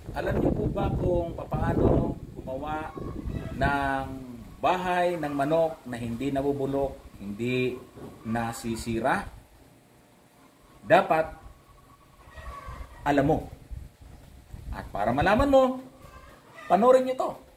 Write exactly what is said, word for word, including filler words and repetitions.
Alam niyo po ba kung paano gumawa ng bahay ng manok na hindi nabubulok, hindi nasisira? Dapat alam mo. At para malaman mo, panoorin niyo to.